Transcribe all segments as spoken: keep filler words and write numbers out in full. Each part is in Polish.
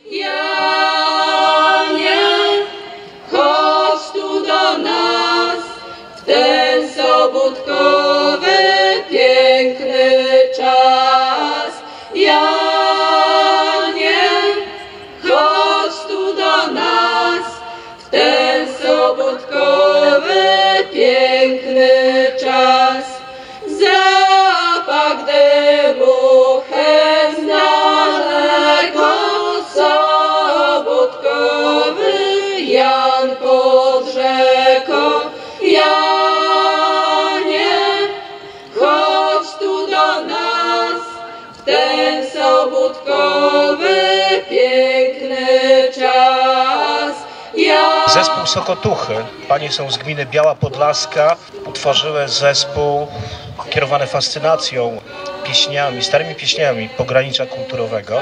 Janie, chodź tu do nas w ten sobótkowy piękny czas. Janie, chodź tu do nas w ten sobótkowy piękny czas. Zapach dymu chęt z daleko, sobótkowy Jan pod rzeką. Janie, chodź tu do nas w ten sobótkowy piękny czas. Jan... Zespół Sokotuchy, panie są z gminy Biała Podlaska, utworzyły zespół kierowany fascynacją pieśniami, starymi pieśniami pogranicza kulturowego.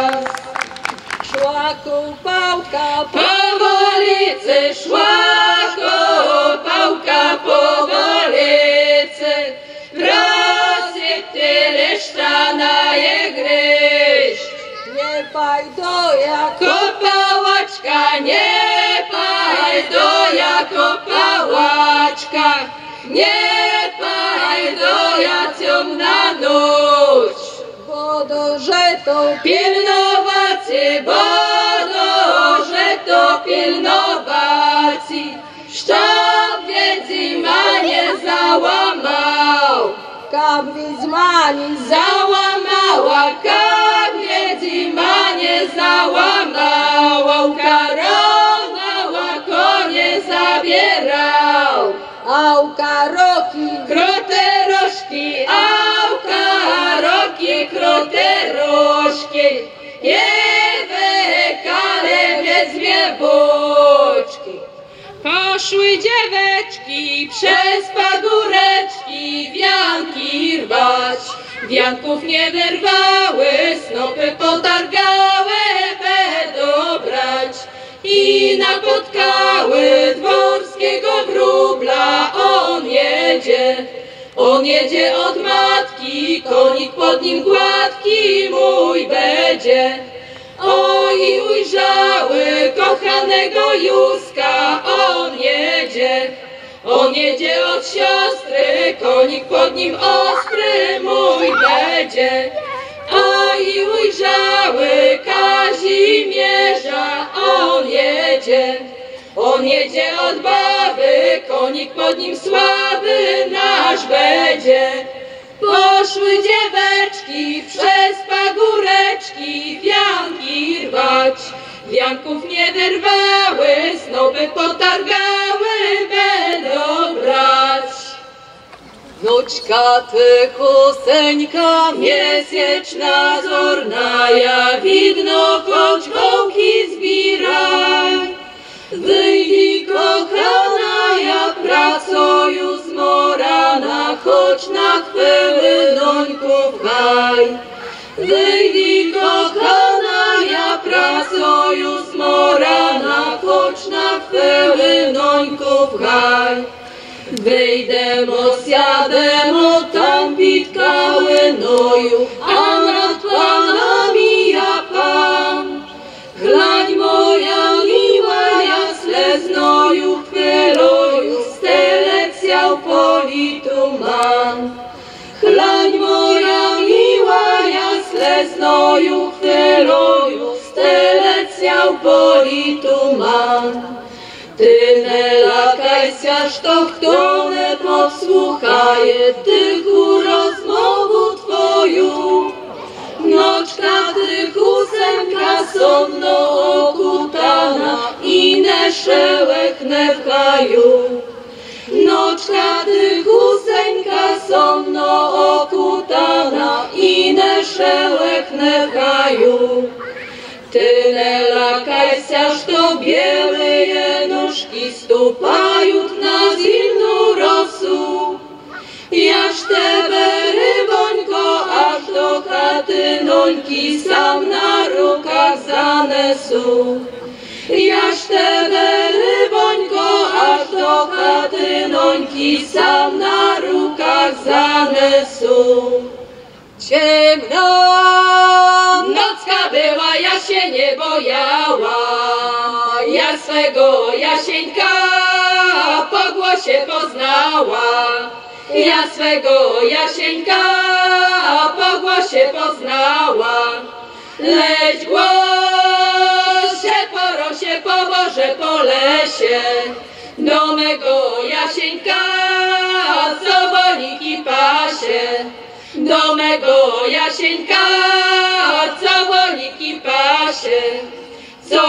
Szła kupałka po wolicy, szła kupałka po wolicy, wraz jak tyle sztana je gryźć. Nie paj do jako pałaczka, nie paj do jako pałaczka, nie paj do jacją na nóż. Bo do to pilnowacy, bo do to pilnowacy, sztab wiedzy ma nie załamał. Kab wizmani załamała, kab wiedzy ma nie załamała, ukarowała, konie zabierał. Auka roki, krote rożki, auka roki, krote rożki, jewe kale wezmie boczki. Poszły dzieweczki przez pagóreczki wianki rwać, wianków nie wyrwały, snopy potargały, będą brać. I napotkały dworskiego wróbla, on jedzie, on jedzie od matki, konik pod nim gładki mój będzie. Oj, ujrzały kochanego Józka, on jedzie, on jedzie od siostry, konik pod nim ostry mój będzie. Oj, ujrzały Kazimierza, on jedzie, on jedzie od baby, konik pod nim słaby nasz będzie. Poszły dzieweczki przez pagóreczki wianki rwać, wianków nie wyrwały, snopy potargały, będą brać. Wnuczka ty chuseńka, miesięczna zorna, ja widno choć wołki zbieraj. Wyjdź kochana, ja pracuję zmorana, choć na chwilę dońków haj. Wyjdź kochana, ja pracuję zmorana, choć na chwilę dońków haj. Wyjdę-mo, zjadę-mo, tam pitkały noju, a nad panami ja pan. Glań moja miła, ja sleznoju chwyloju, steleciał politu mam. Glań moja miła, ja sleznoju chwyloju, steleciał politu mam. Ty nie lakaj się, że kto nie podsłuchaje tychu rozmowu twoju. Noczka ty husenka sonno okutana i ne szełechne w haju. Noczka ty husenka sonno okutana i ne szełechne w haju. Ty nie lakaj się, że białe nóżki stupają na zimną rosu. Jaż tebe rybońko, aż do chaty nońki sam na rukach zanesu. Jaż tebe rybońko, aż do chaty nońki sam na rukach zanesu. Ciemno nocka była, ja się nie boję. bojała. Ja swego Jasieńka po głosie poznała. Ja swego Jasieńka po głosie poznała. Leć głos się po rosie, po Boże, po lesie, do mego Jasieńka, co woliki pasie. Do mego Jasieńka, co woliki pasie. Co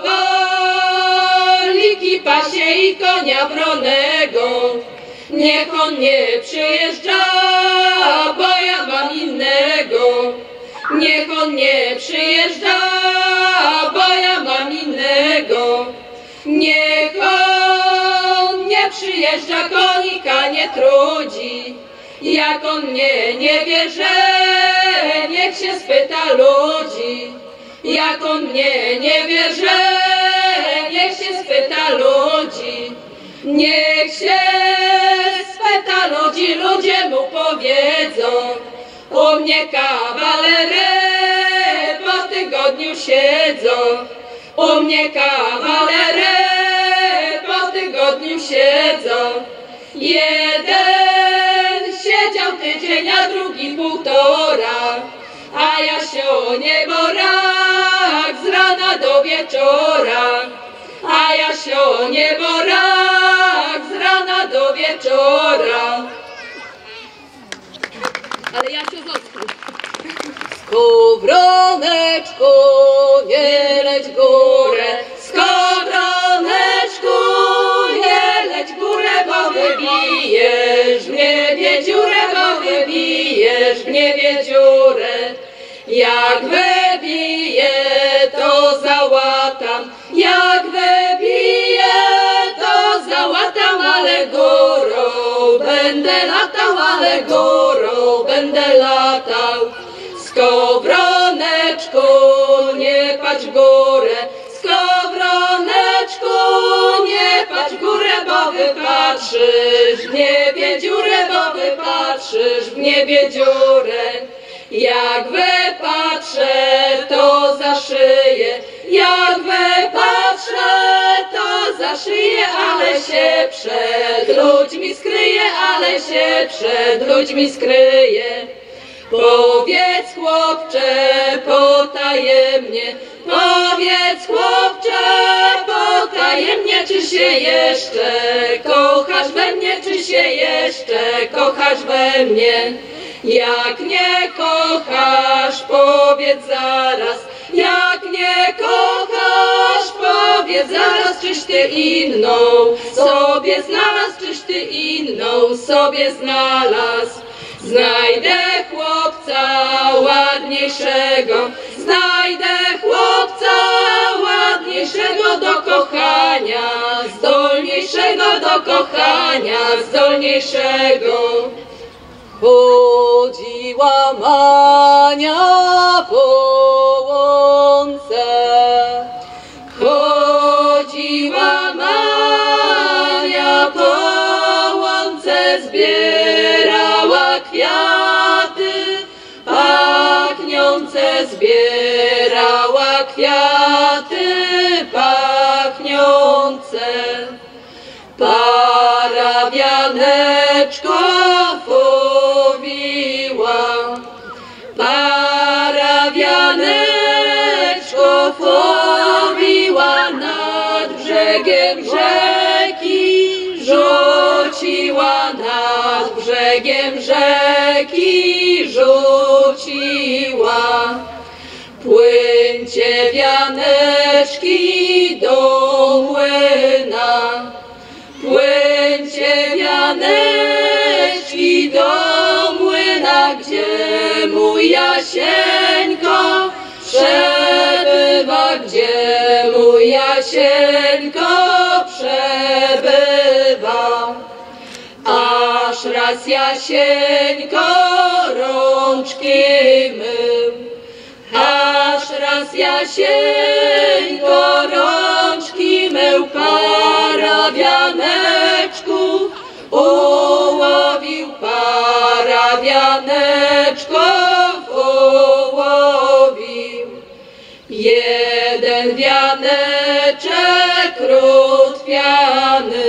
woliki pasie i konia wronego. Niech on nie przyjeżdża, bo ja mam innego. Niech on nie przyjeżdża, bo ja mam innego. Niech on nie przyjeżdża, konika nie trudzi. Jak on mnie nie bierze, niech się spyta ludzi. Jak on mnie nie bierze, niech się spyta ludzi. Niech się spyta ludzi, ludzie mu powiedzą. U mnie kawalery po tygodniu siedzą. U mnie kawalery po tygodniu siedzą. Jeden siedział tydzień, a drugi półtora. A ja się o nieborak z rana do wieczora. A ja się o nieborak z rana do wieczora. Ale ja się został. Skowroneczko, nie leć górę. Skowroneczku, nie leć górę, bo wybijesz w niebie dziurę, bo wybijesz w niebie dziurę. Jak wybiję, to załatam. Jak wybiję, to załatam, ale górą będę latał, ale górą będę latał. Skowroneczku, nie patrz w górę. Skowroneczku, nie patrz w górę, bo wypatrzysz w niebie dziurę, bo wypatrzysz w niebie dziurę. Jak wypatrzę, to za szyję. Jak wypatrzę, to za szyję, ale się przed ludźmi skryję, ale się przed ludźmi skryję. Powiedz, chłopcze, potajemnie, powiedz, chłopcze, potajemnie, czy się jeszcze kochasz we mnie, czy się jeszcze kochasz we mnie. Jak nie kochasz, powiedz zaraz. Jak nie kochasz, powiedz zaraz, czyś ty inną sobie znalazł, czyś ty inną sobie znalazł. Znajdę chłopca ładniejszego, znajdę chłopca ładniejszego do kochania, zdolniejszego do kochania, zdolniejszego. Chodziła Mania po łące, chodziła Mania po łące, zbierała kwiaty pachniące, zbierała kwiaty pachniące. Parawianeczko fowiła, parawianeczko fowiła, nad brzegiem rzeki rzuciła, nad brzegiem rzeki rzuciła. Płyńcie wianeczki do młyna, płyńcie wianeczki do młyna, gdzie mój Jasieńko przebywa, gdzie mój Jasieńko przebywa. Aż raz Jasieńko rączki mył, aż raz Jasieńko rączki mył, parawianeczku ułowił, parawianeczko ułowił. Jeden Jeden wianeczek rotwiany,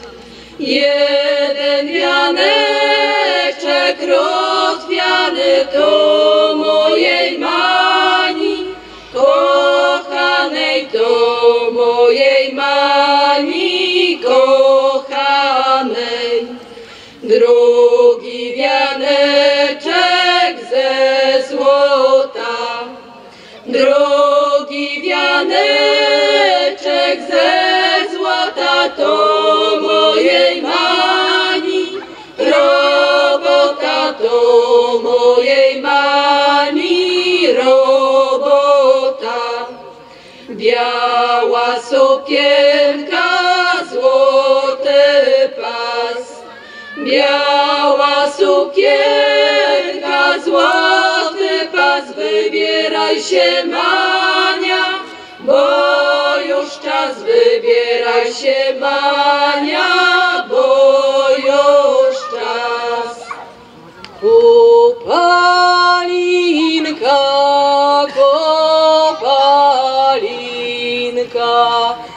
jeden wianeczek rotwiany to mojej Mani, kochanej to mojej Mani, kochanej. Drugi wianeczek ze złota, drugi wianeczek ze złota to mojej Mani, robota to mojej Mani, robota. Biała sukienka, złoty pas, biała sukienka, złoty pas, wybieraj się Mania, bo już czas, wybieraj się Mania, bo już czas. Kopalinka, kopalinka,